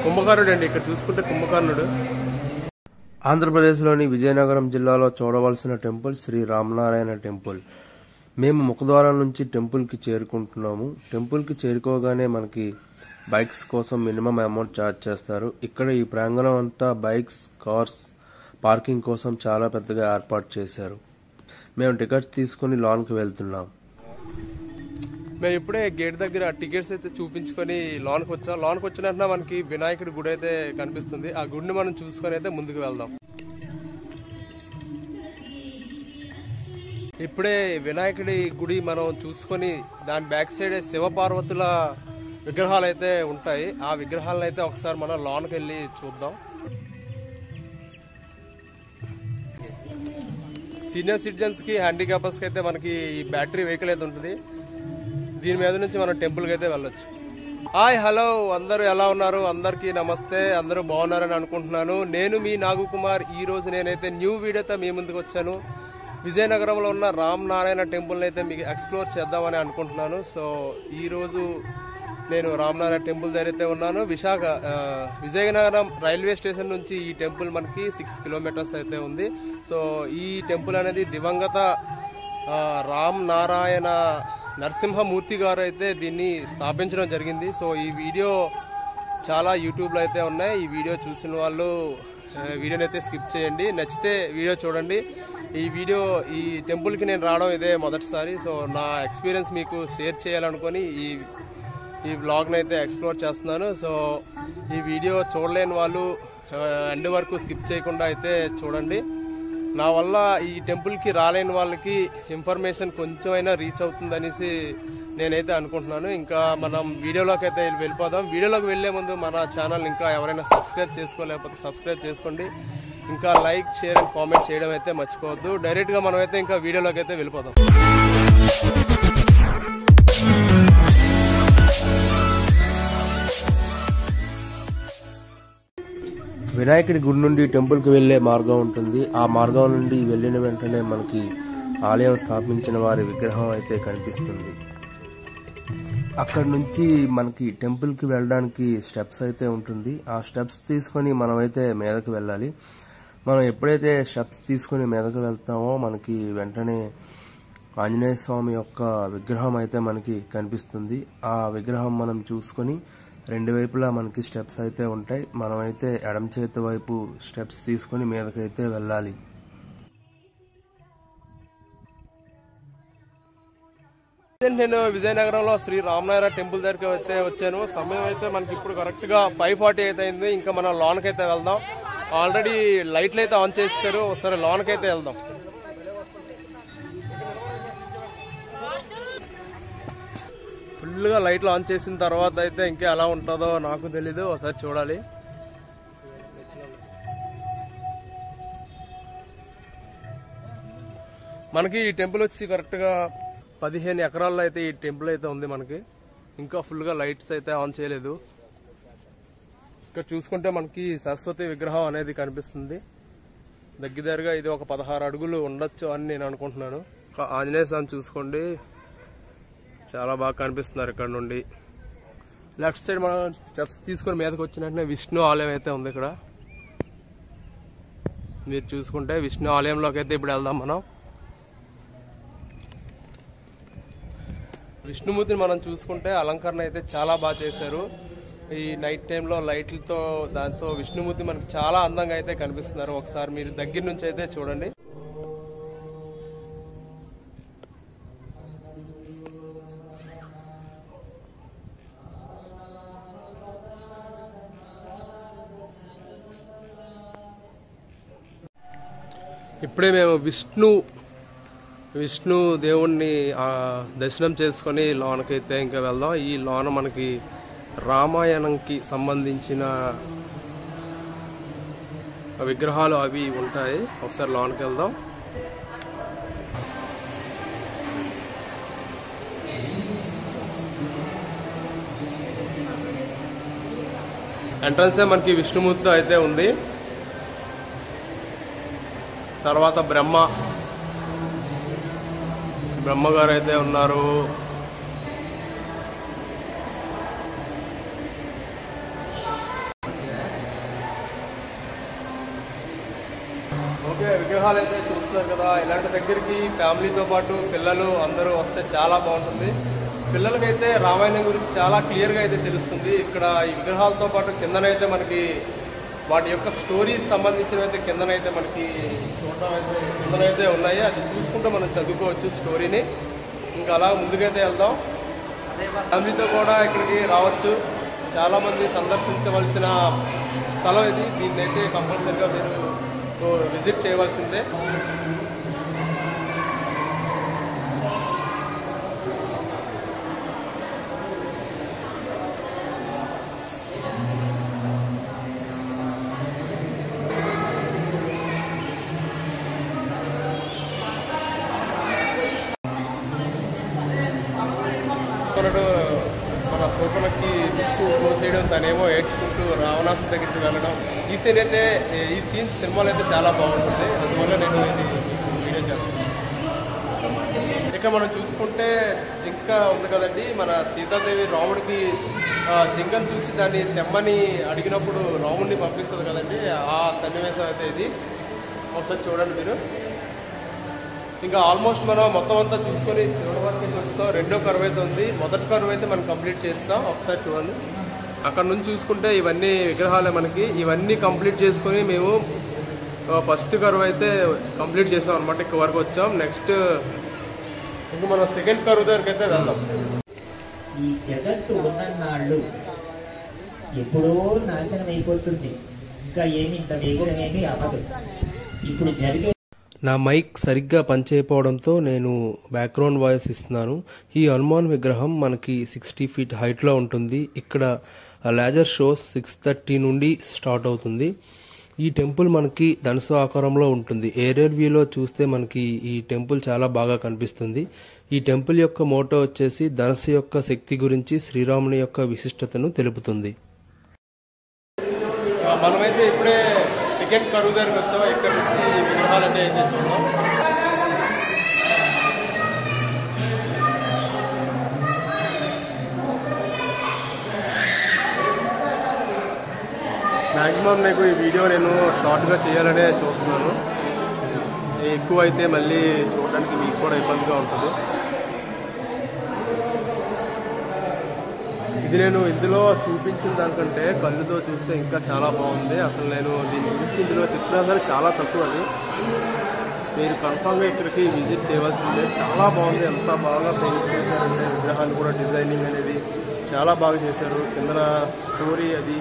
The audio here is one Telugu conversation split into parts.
కుంభకర్ణుడు అండి. ఇక్కడ చూసుకుంటే కుంభకర్ణుడు. ఆంధ్రప్రదేశ్లోని విజయనగరం జిల్లాలో చూడవలసిన టెంపుల్ శ్రీ రామనారాయణ టెంపుల్. మేము ముఖద్వారం నుంచి టెంపుల్కి చేరుకుంటున్నాము. టెంపుల్కి చేరుకోగానే మనకి బైక్స్ కోసం మినిమం అమౌంట్ ఛార్జ్ చేస్తారు. ఇక్కడ ఈ ప్రాంగణం అంతా బైక్స్, కార్స్ పార్కింగ్ కోసం చాలా పెద్దగా ఏర్పాటు చేశారు. మేము టికెట్స్ తీసుకుని లాన్కి వెళ్తున్నాం. మేము ఇప్పుడే గేట్ దగ్గర టికెట్స్ అయితే చూపించుకొని లోన్కి వచ్చాం. లోన్కి వచ్చిన వెంటనే మనకి వినాయకుడి గుడి అయితే కనిపిస్తుంది. ఆ గుడిని మనం చూసుకొని అయితే ముందుకు వెళ్దాం. ఇప్పుడే వినాయకుడి గుడి మనం చూసుకొని దాని బ్యాక్ సైడ్ శివపార్వతుల విగ్రహాలు అయితే ఉంటాయి. ఆ విగ్రహాలను అయితే ఒకసారి మనం లోన్కి వెళ్ళి చూద్దాం. సీనియర్ సిటిజన్స్ కి, హ్యాండిక్యాపర్స్ కి అయితే మనకి ఈ బ్యాటరీ వెహికల్ అయితే ఉంటుంది. దీని మీద నుంచి మనం టెంపుల్కి అయితే వెళ్ళొచ్చు. హాయ్, హలో, అందరూ ఎలా ఉన్నారు? అందరికీ నమస్తే. అందరూ బాగున్నారని అనుకుంటున్నాను. నేను మీ నాగు కుమార్. ఈ రోజు నేనైతే న్యూ వీడియోతో మీ ముందుకు వచ్చాను. విజయనగరంలో ఉన్న రామనారాయణ టెంపుల్ని అయితే మీకు ఎక్స్ప్లోర్ చేద్దామని అనుకుంటున్నాను. సో ఈ రోజు నేను రామనారాయణ టెంపుల్ దగ్గర అయితే ఉన్నాను. విజయనగరం రైల్వే స్టేషన్ నుంచి ఈ టెంపుల్ మనకి 6 కిలోమీటర్స్ అయితే ఉంది. సో ఈ టెంపుల్ అనేది దివంగత రామనారాయణ నరసింహమూర్తి గారు అయితే దీన్ని స్థాపించడం జరిగింది. సో ఈ వీడియో చాలా యూట్యూబ్లో అయితే ఉన్నాయి. ఈ వీడియో చూసిన వాళ్ళు వీడియోని అయితే స్కిప్ చేయండి. నచ్చితే వీడియో చూడండి. ఈ టెంపుల్కి నేను రావడం ఇదే మొదటిసారి. సో నా ఎక్స్పీరియన్స్ మీకు షేర్ చేయాలనుకొని ఈ వ్లాగ్ని అయితే ఎక్స్ప్లోర్ చేస్తున్నాను. సో ఈ వీడియో చూడలేని వాళ్ళు ఎండ్ వరకు స్కిప్ చేయకుండా అయితే చూడండి. నా వల్ల ఈ టెంపుల్కి రాలేని వాళ్ళకి ఇన్ఫర్మేషన్ కొంచెం అయినా రీచ్ అవుతుందనేసి నేనైతే అనుకుంటున్నాను. ఇంకా మనం వీడియోలోకి అయితే వెళ్ళిపోదాం. వీడియోలోకి వెళ్లే ముందు మన ఛానల్ ఇంకా ఎవరైనా సబ్స్క్రైబ్ చేసుకోలేకపోతే సబ్స్క్రైబ్ చేసుకోండి. ఇంకా లైక్, షేర్ అండ్ కామెంట్ చేయడం అయితే మర్చిపోవద్దు. డైరెక్ట్గా మనం అయితే ఇంకా వీడియోలోకి అయితే వెళ్ళిపోదాం. వినాయకుడి గుడి నుండి టెంపుల్కి వెళ్లే మార్గం ఉంటుంది. ఆ మార్గం నుండి వెళ్ళిన వెంటనే మనకి ఆలయం స్థాపించిన వారి విగ్రహం అయితే కనిపిస్తుంది. అక్కడ నుంచి మనకి టెంపుల్కి వెళ్ళడానికి స్టెప్స్ అయితే ఉంటుంది. ఆ స్టెప్స్ తీసుకొని మనమైతే మీదకి వెళ్ళాలి. మనం ఎప్పుడైతే స్టెప్స్ తీసుకుని మీదకి వెళ్తామో మనకి వెంటనే ఆంజనేయ స్వామి యొక్క విగ్రహం అయితే మనకి కనిపిస్తుంది. ఆ విగ్రహం మనం చూసుకొని రెండు వైపులా మనకి స్టెప్స్ అయితే ఉంటాయి. మనమైతే ఎడమ చేతి వైపు స్టెప్స్ తీసుకుని మీదకైతే వెళ్ళాలి. నేను విజయనగరంలో శ్రీ రామనారాయణ టెంపుల్ దగ్గరికి అయితే వచ్చాను. సమయం అయితే మనకి ఇప్పుడు కరెక్ట్ గా 5:40 అయితే అయింది. ఇంకా మనం లోన్కి అయితే వెళ్దాం. ఆల్రెడీ లైట్లు అయితే ఆన్ చేస్తారు. ఒకసారి లోన్కి అయితే వెళ్దాం. ఫుల్గా లైట్లు ఆన్ చేసిన తర్వాత అయితే ఇంకా ఎలా ఉంటుందో నాకు తెలీదు. ఒకసారి చూడాలి. మనకి ఈ టెంపుల్ వచ్చి కరెక్ట్గా 15 ఎకరాల్లో అయితే ఈ టెంపుల్ అయితే ఉంది. మనకి ఇంకా ఫుల్గా లైట్స్ అయితే ఆన్ చేయలేదు. ఇక్కడ చూసుకుంటే మనకి సరస్వతి విగ్రహం అనేది కనిపిస్తుంది. దగ్గరగా ఇది ఒక 16 అడుగులు ఉండొచ్చు అని నేను అనుకుంటున్నాను. ఆంజనేయ స్వామి చూసుకోండి, చాలా బాగా కనిపిస్తున్నారు. ఇక్కడ నుండి లెఫ్ట్ సైడ్ మనం స్టెప్స్ తీసుకుని మీదకి వచ్చినట్టే విష్ణు ఆలయం అయితే ఉంది. ఇక్కడ మీరు చూసుకుంటే విష్ణు ఆలయంలోకి అయితే ఇప్పుడు వెళ్దాం మనం. విష్ణుమూర్తిని మనం చూసుకుంటే అలంకరణ అయితే చాలా బాగా చేశారు. ఈ నైట్ టైంలో లైట్లతో దాంతో విష్ణుమూర్తి మనకు చాలా అందంగా అయితే కనిపిస్తున్నారు. ఒకసారి మీరు దగ్గర నుంచి అయితే చూడండి. ఇప్పుడే మేము విష్ణు దేవుణ్ణి దర్శనం చేసుకొని లోనకైతే ఇంకా వెళ్దాం. ఈ లోన మనకి రామాయణంకి సంబంధించిన విగ్రహాలు అవి ఉంటాయి. ఒకసారి లోనకి వెళ్దాం. ఎంట్రన్స్ మనకి విష్ణుమూర్తి అయితే ఉంది. తర్వాత బ్రహ్మగారు అయితే ఉన్నారు. విగ్రహాలు అయితే చూస్తున్నారు కదా, ఇలాంటి దగ్గరికి ఫ్యామిలీతో పాటు పిల్లలు అందరూ వస్తే చాలా బాగుంటుంది. పిల్లలకైతే రామాయణం గురించి చాలా క్లియర్గా అయితే తెలుస్తుంది. ఇక్కడ ఈ విగ్రహాలతో పాటు కిందనైతే మనకి వాటి యొక్క స్టోరీస్ సంబంధించినవి అయితే కిందనైతే మనకి చూడటం అయితే కిందనైతే ఉన్నాయి. అది చూసుకుంటే మనం చదువుకోవచ్చు స్టోరీని. ఇంకా అలా ముందుకైతే వెళ్దాం. ఫ్యామిలీతో కూడా ఇక్కడికి రావచ్చు. చాలామంది సందర్శించవలసిన స్థలం ఇది. దీన్నైతే కంపల్సరీగా మీరు విజిట్ చేయవలసిందే. మన శోభనకి దిక్కు కోసేయడం, తనేమో ఏడ్చుకుంటూ రావణాసు దగ్గరికి వెళ్ళడం, ఈ సీన్ సినిమాలో అయితే చాలా బాగుంటుంది. అందువల్ల నేను ఇది వీడియో చేస్తాను. ఇక్కడ మనం చూసుకుంటే జింక ఉంది కదండి. మన సీతాదేవి రాముడికి జింకను చూసి దాన్ని తెమ్మని అడిగినప్పుడు రాముడిని పంపిస్తుంది కదండి. ఆ సన్నివేశం అయితే ఇది. ఒకసారి చూడండి మీరు. ఇంకా ఆల్మోస్ట్ మనం మొత్తం అంతా చూసుకొని చివరి వరకు వస్తాం. రెండో కరువు అయితే ఉంది. మొదటి కరువు అయితే మనం కంప్లీట్ చేస్తాం. ఒకసారి చూడండి. అక్కడ నుంచి చూసుకుంటే ఇవన్నీ విగ్రహాలే మనకి. ఇవన్నీ కంప్లీట్ చేసుకుని మేము ఫస్ట్ కరువు అయితే కంప్లీట్ చేస్తాం అనమాట. ఇక్కడ వరకు వచ్చాం. నెక్స్ట్ ఇంకా మనం సెకండ్ కరువు దగ్గరికి అయితే వెళ్దాం. ఈ జగత్తు ఉన్నన్నాళ్ళు ఎప్పుడో నాశనం అయిపోతుంది. ఇంకా ఏమి ఇంత వేగమేమి అవ్వదు. ఇప్పుడు జరిగే నా మైక్ సరిగ్గా పనిచేయకపోవడంతో నేను బ్యాక్గ్రౌండ్ వాయిస్ ఇస్తున్నాను. ఈ హనుమాన్ విగ్రహం మనకి 60 feet హైట్లో ఉంటుంది. ఇక్కడ లేజర్ షో 6:30 నుండి స్టార్ట్ అవుతుంది. ఈ టెంపుల్ మనకి ధనుసు ఆకారంలో ఉంటుంది. ఏరియల్ వ్యూలో చూస్తే మనకి ఈ టెంపుల్ చాలా బాగా కనిపిస్తుంది. ఈ టెంపుల్ యొక్క మోటో వచ్చేసి ధనుసు యొక్క శక్తి గురించి శ్రీరాముని యొక్క విశిష్టతను తెలుపుతుంది. మనమైతే ఇప్పుడే సెకండ్ కరువు దగ్గరికి వచ్చాం. ఇక్కడ నుంచి విగ్రహాలన్నీ అయితే చూద్దాం. మ్యాక్సిమం నాకు ఈ వీడియో నేను షార్ట్గా చేయాలనే చూస్తున్నాను. ఎక్కువ అయితే మళ్ళీ చూడడానికి మీకు కూడా ఇబ్బందిగా ఉంటుంది. ఇది నేను ఇందులో చూపించిన దానికంటే కళ్ళుతో చూస్తే ఇంకా చాలా బాగుంది. అసలు నేను దీని గురించి ఇందులో చెప్పినా సరే చాలా తక్కువ. అది మీరు కన్ఫామ్గా ఇక్కడికి విజిట్ చేయవలసిందే. చాలా బాగుంది. ఎంత బాగా పెయింట్ చేశారంటే విగ్రహాలు కూడా డిజైనింగ్ అనేది చాలా బాగా చేశారు. కిందన స్టోరీ అది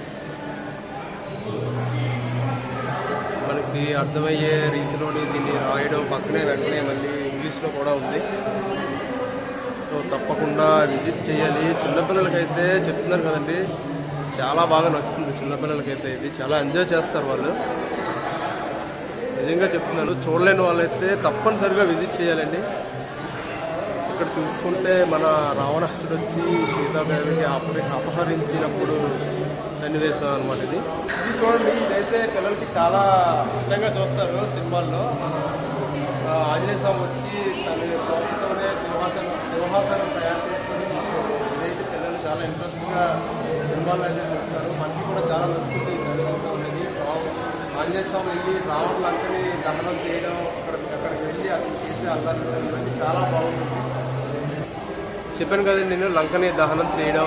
మనకి అర్థమయ్యే రీతిలోని దీన్ని రాయడం, పక్కనే వెంటనే మళ్ళీ ఇంగ్లీష్లో కూడా ఉంది. సో తప్పకుండా విజిట్ చేయాలి. చిన్నపిల్లలకైతే చెప్తున్నారు కదండి, చాలా బాగా నచ్చుతుంది. చిన్నపిల్లలకైతే ఇది చాలా ఎంజాయ్ చేస్తారు వాళ్ళు. నిజంగా చెప్తున్నాను. చూడలేని వాళ్ళైతే తప్పనిసరిగా విజిట్ చేయాలండి. ఇక్కడ చూసుకుంటే మన రావణాసుడు వచ్చి సీతాదేవికి అపహరించినప్పుడు సన్నివేశం అనమాట ఇది. చూడండి, ఇదైతే పిల్లలకి చాలా ఇష్టంగా చూస్తారు సినిమాల్లో. ఆంజనేయ స్వామి వచ్చి తన తోటతోనే సింహాసనం తయారు చేసుకొని కూర్చోవడం, ఇదైతే పిల్లలు చాలా ఇంట్రెస్ట్గా సినిమాల్లో అయితే చూస్తారు. మనకి కూడా చాలా నచ్చుతుంది ఈ సన్నివేశం అనేది. ఆంజనేయ స్వామి వెళ్ళి రావణ లంకని దహనం చేయడం, అక్కడికి వెళ్ళి అతను చేసే అల్లర్లు, ఇవన్నీ చాలా బాగుంటుంది. చెప్పాను కదండి నేను, లంకని దహనం చేయడం.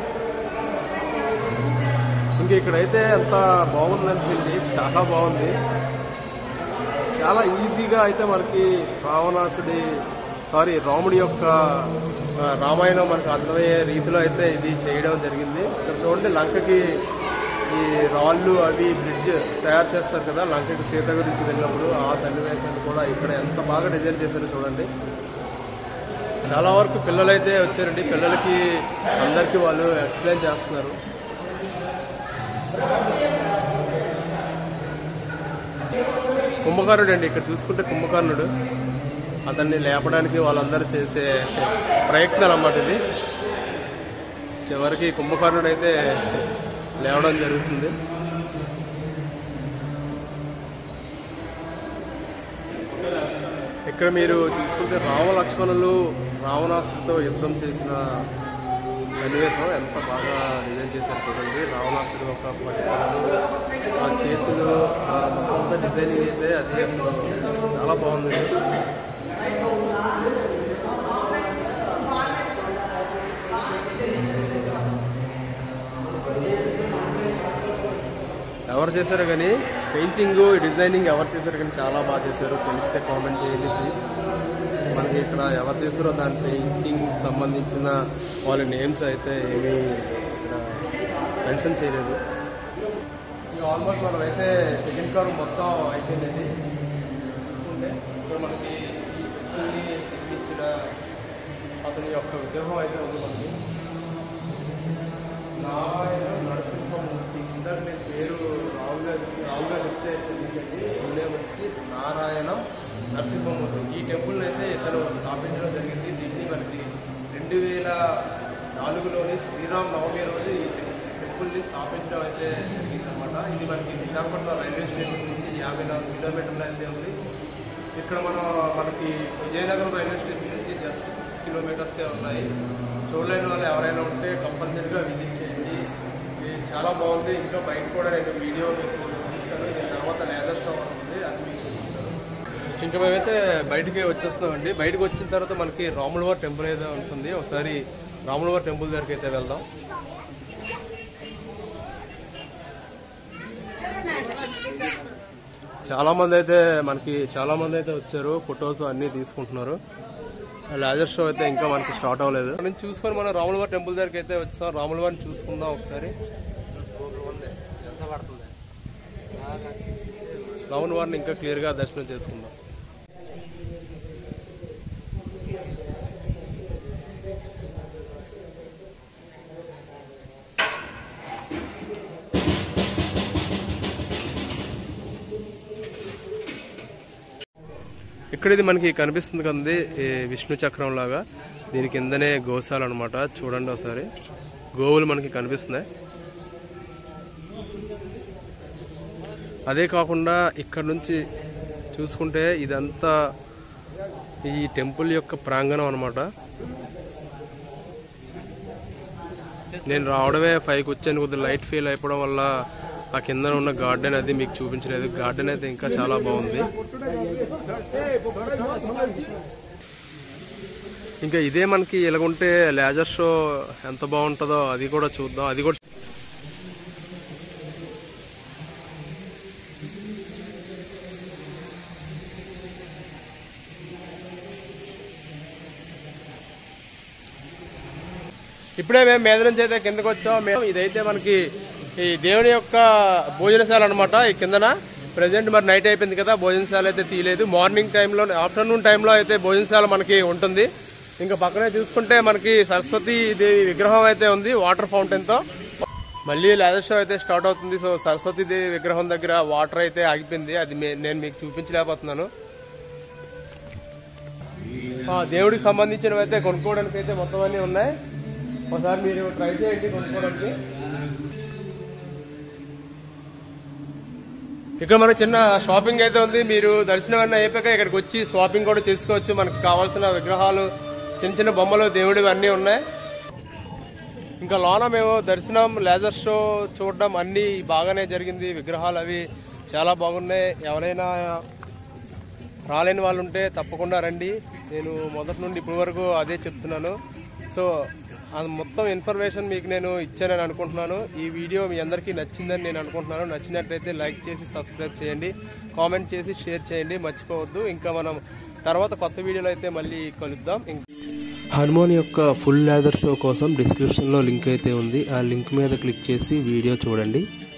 ఇంక ఇక్కడైతే ఎంత బాగుందనిపించింది, చాలా బాగుంది. చాలా ఈజీగా అయితే మనకి రాముడి యొక్క రామాయణం మనకు అర్థమయ్యే రీతిలో అయితే ఇది చేయడం జరిగింది. ఇక్కడ చూడండి, లంకకి ఈ రాళ్ళు అవి బ్రిడ్జ్ తయారు చేస్తారు కదా, లంకకి సీత గురించి వెళ్ళినప్పుడు ఆ సన్నివేశాన్ని కూడా ఇక్కడ ఎంత బాగా డిజైన్ చేశారో చూడండి. చాలా వరకు పిల్లలైతే వచ్చారండి. పిల్లలకి అందరికీ వాళ్ళు ఎక్స్ప్లెయిన్ చేస్తున్నారు. కుంభకర్ణుడు అండి, ఇక్కడ చూసుకుంటే కుంభకర్ణుడు, అతన్ని లేపడానికి వాళ్ళందరూ చేసే ప్రయత్నాలు అన్నమాట ఇది. చివరికి కుంభకర్ణుడు అయితే లేవడం జరుగుతుంది. ఇక్కడ మీరు చూసుకుంటే రామలక్ష్మణులు రావణాసుడితో యుద్ధం చేసిన సన్నివేశం ఎంత బాగా డిజైన్ చేశారు చూడండి. రావణాసుడు ఒక పట్టుదలలు, ఆ చేతులు, మొత్తం డిజైనింగ్ అయితే అది అసలు చాలా బాగుంది. ఎవరు చేశారు కానీ పెయింటింగ్ డిజైనింగ్ ఎవరు చేశారు కానీ చాలా బాగా చేశారు. తెలిస్తే కామెంట్ చేయండి ప్లీజ్. మనకి ఇక్కడ ఎవరు చేశారో దాని పెయింటింగ్ సంబంధించిన వాళ్ళ నేమ్స్ అయితే ఏమీ ఇక్కడ మెన్షన్ చేయలేదు. ఆల్మోస్ట్ మనం అయితే సెకండ్ కార్ మొత్తం అయిపోయిందండి. చూసుకుంటే ఇప్పుడు మనకి నిర్మించిన అతని యొక్క విగ్రహం అయితే ఉంది. మనకి నారాయణ నరసింహమూర్తి, ఇందాక నేను పేరు రావుగా చెప్తే క్షమించండి. పుణ్యం వచ్చి నారాయణ నరసింహమూర్తి. ఈ టెంపుల్ని అయితే ఇతను స్థాపించడం జరిగింది. దీన్ని మనకి 2004లోని శ్రీరామ్ నవమి రోజు ఈ టెంపుల్ని స్థాపించడం అయితే జరిగిందనమాట. ఇది మనకి విశాఖపట్నం రైల్వే స్టేషన్ నుంచి 54 కిలోమీటర్లు అయితే ఉంది. ఇక్కడ మనకి విజయనగరం రైల్వే స్టేషన్ నుంచి జస్ట్ 6 కిలోమీటర్సే ఉన్నాయి. చూడలేని వాళ్ళు ఎవరైనా ఉంటే కంపల్సరీగా విజిట్ చేయండి. ఇది చాలా బాగుంది. ఇంకా బయట కూడా నేను వీడియో మీకు చూపిస్తాను. దీని తర్వాత లేదర్ షో ఉంది, అది మీకు చూపిస్తాను. ఇంకా మేమైతే బయటికి వచ్చేస్తున్నామండి. బయటకు వచ్చిన తర్వాత మనకి రాములవారి టెంపుల్ అయితే ఉంటుంది. ఒకసారి రాములవారి టెంపుల్ దగ్గరికి అయితే వెళ్దాం. చాలా మంది అయితే వచ్చారు, ఫొటోస్ అన్నీ తీసుకుంటున్నారు. లేజర్ షో అయితే ఇంకా మనకి స్టార్ట్ అవ్వలేదు. మనం చూసుకొని మనం రాములవారి టెంపుల్ దగ్గరికి అయితే వచ్చాం. రాములవారిని చూసుకుందాం ఒకసారి. రాములవారిని ఇంకా క్లియర్గా దర్శనం చేసుకుందాం. ఇక్కడ ఇది మనకి కనిపిస్తుంది కదండి, విష్ణు చక్రం లాగా. దీని కిందనే గోశాల అనమాట. చూడండి ఒకసారి, గోవులు మనకి కనిపిస్తున్నాయి. అదే కాకుండా ఇక్కడ నుంచి చూసుకుంటే ఇదంతా ఈ టెంపుల్ యొక్క ప్రాంగణం అనమాట. నేను రావడమే 5కి వచ్చాను. కొద్దిగా లైట్ ఫీల్ అయిపోవడం వల్ల ఆ కింద ఉన్న గార్డెన్ అది మీకు చూపించలేదు. గార్డెన్ అయితే ఇంకా చాలా బాగుంది. ఇంకా ఇదే మనకి ఇలాగుంటే లేజర్ షో ఎంత బాగుంటుందో అది కూడా చూద్దాం. అది కూడా ఇప్పుడే మేము మీద నుంచి అయితే కిందకి వచ్చాం. ఇదైతే మనకి ఈ దేవుని యొక్క భోజనశాల అనమాట. ఈ కిందన ప్రెసెంట్ మరి నైట్ అయిపోయింది కదా, భోజనశాల అయితే తీయలేదు. మార్నింగ్ టైంలో, ఆఫ్టర్నూన్ టైంలో అయితే భోజనశాల మనకి ఉంటుంది. ఇంకా పక్కనే చూసుకుంటే మనకి సరస్వతి దేవి విగ్రహం అయితే ఉంది వాటర్ ఫౌంటైన్ తో. మళ్ళీ లేజర్ షో అయితే స్టార్ట్ అవుతుంది. సో సరస్వతి దేవి విగ్రహం దగ్గర వాటర్ అయితే ఆగిపోయింది. అది నేను మీకు చూపించలేకపోతున్నాను. దేవుడికి సంబంధించినవి అయితే కొనుక్కోవడానికి అయితే మొత్తం అన్ని ఉన్నాయి. ఒకసారి మీరు ట్రై చేయండి కొనుక్కోవడానికి. ఇక్కడ మనకి చిన్న షాపింగ్ అయితే ఉంది. మీరు దర్శనం అన్నీ అయిపోయాక ఇక్కడికి వచ్చి షాపింగ్ కూడా చేసుకోవచ్చు. మనకు కావాల్సిన విగ్రహాలు, చిన్న చిన్న బొమ్మలు, దేవుడివి అన్నీ ఉన్నాయి. ఇంకా లోన మేము దర్శనం, లేజర్ షో చూడడం అన్నీ బాగానే జరిగింది. విగ్రహాలు అవి చాలా బాగున్నాయి. ఎవరైనా రాలేని వాళ్ళు ఉంటే తప్పకుండా రండి. నేను మొదటి నుండి ఇప్పటి వరకు అదే చెప్తున్నాను. సో అది మొత్తం ఇన్ఫర్మేషన్ మీకు నేను ఇచ్చానని అనుకుంటున్నాను. ఈ వీడియో మీ అందరికీ నచ్చిందని నేను అనుకుంటున్నాను. నచ్చినట్లయితే లైక్ చేసి సబ్స్క్రైబ్ చేయండి, కామెంట్ చేసి షేర్ చేయండి, మర్చిపోవద్దు. ఇంకా మనం తర్వాత కొత్త వీడియోలో అయితే మళ్ళీ కలుద్దాం. హనుమాన్ యొక్క ఫుల్ లేదర్ షో కోసం డిస్క్రిప్షన్లో లింక్ అయితే ఉంది. ఆ లింక్ మీద క్లిక్ చేసి వీడియో చూడండి.